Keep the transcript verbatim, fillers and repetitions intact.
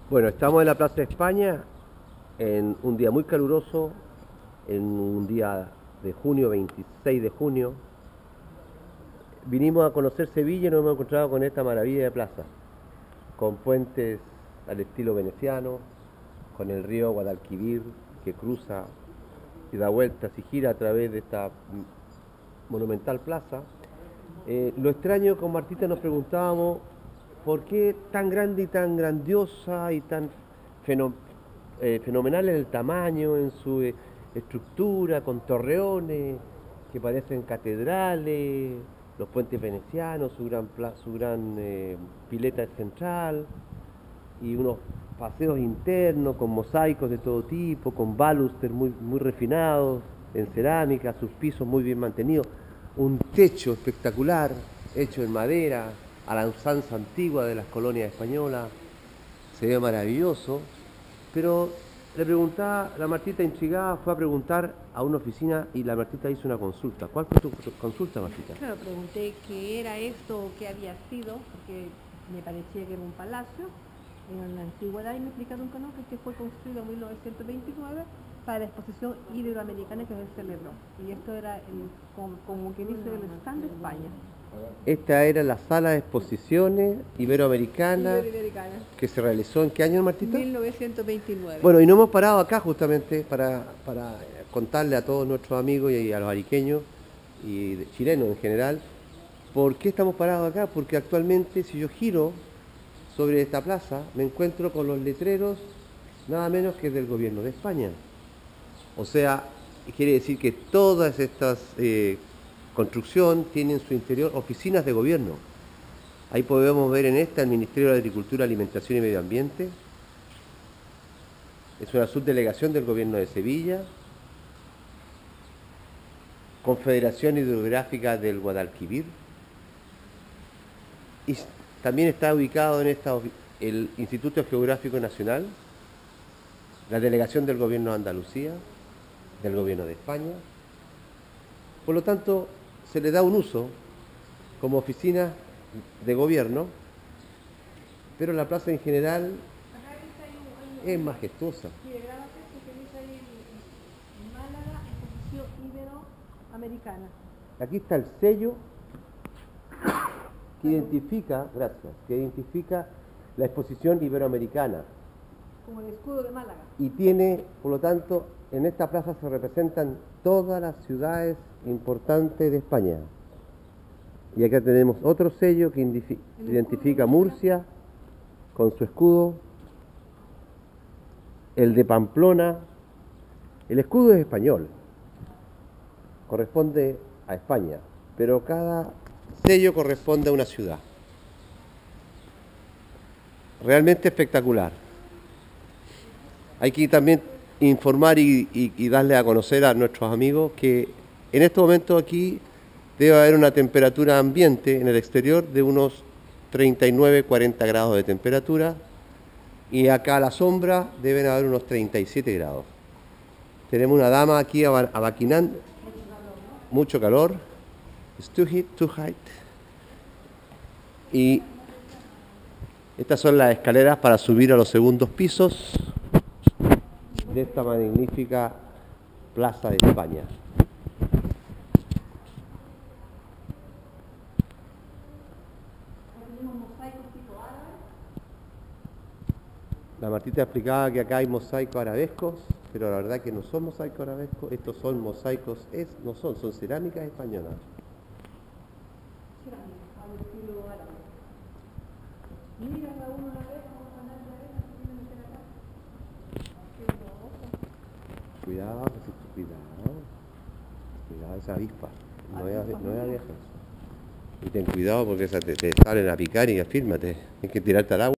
Bueno, estamos en la Plaza de España en un día muy caluroso, en un día de junio, veintiséis de junio. Vinimos a conocer Sevilla y nos hemos encontrado con esta maravilla de plaza, con puentes al estilo veneciano, con el río Guadalquivir que cruza y da vueltas y gira a través de esta monumental plaza. Eh, lo extraño, con Martita nos preguntábamos por qué tan grande y tan grandiosa y tan feno, eh, fenomenal en el tamaño, en su eh, estructura, con torreones que parecen catedrales, los puentes venecianos, su gran, pla, su gran eh, pileta central y unos paseos internos con mosaicos de todo tipo, con balustres muy, muy refinados en cerámica, sus pisos muy bien mantenidos, un techo espectacular hecho en madera a la usanza antigua de las colonias españolas, se ve maravilloso, pero le preguntaba, la Martita intrigada fue a preguntar a una oficina y la Martita hizo una consulta. ¿Cuál fue tu consulta, Martita? Claro, pregunté qué era esto, qué había sido, porque me parecía que era un palacio en la antigüedad y me explicaron que no, que fue construido en mil novecientos veintinueve para la exposición iberoamericana que se celebró. Y esto era el, como, como que dice el stand de España. Esta era la sala de exposiciones iberoamericana, Iberoamericana. Que se realizó ¿en qué año, Martita? mil novecientos veintinueve. Bueno, y nos hemos parado acá justamente para, para contarle a todos nuestros amigos y a los ariqueños y chilenos en general, ¿por qué estamos parados acá? Porque actualmente, si yo giro sobre esta plaza, me encuentro con los letreros nada menos que del gobierno de España. O sea, quiere decir que todas estas eh, construcción tiene en su interior oficinas de gobierno. Ahí podemos ver en esta el Ministerio de Agricultura, Alimentación y Medio Ambiente. Es una subdelegación del gobierno de Sevilla. Confederación Hidrográfica del Guadalquivir. Y también está ubicado en esta el Instituto Geográfico Nacional, la delegación del gobierno de Andalucía, del gobierno de España. Por lo tanto, se le da un uso como oficina de gobierno, pero la plaza en general es majestuosa. Aquí está el sello que identifica, gracias, que identifica la exposición iberoamericana. Como el escudo de Málaga. Y tiene, por lo tanto, en esta plaza se representan todas las ciudades importantes de España. Y acá tenemos otro sello que identifica Murcia con su escudo, el de Pamplona. El escudo es español, corresponde a España, pero cada sello corresponde a una ciudad. Realmente espectacular. Hay que también informar y, y, y darle a conocer a nuestros amigos que en este momento aquí debe haber una temperatura ambiente en el exterior de unos treinta y nueve a cuarenta grados de temperatura y acá a la sombra deben haber unos treinta y siete grados. Tenemos una dama aquí abaquinando, mucho calor, it's too heat, too height. Y estas son las escaleras para subir a los segundos pisos de esta magnífica Plaza de España. La Martita explicaba que acá hay mosaicos arabescos, pero la verdad que no son mosaicos arabescos, estos son mosaicos, es, no son, son cerámicas españolas. Cerámica, al estilo árabe. Mira, Raúl, una vez, vamos a andar de arena, si quieren meter acá. Cuidado, cuidado, cuidado esa avispa, no veas no viejas. Y ten cuidado porque esa te, te salen a picar y afírmate, hay que tirarte al agua.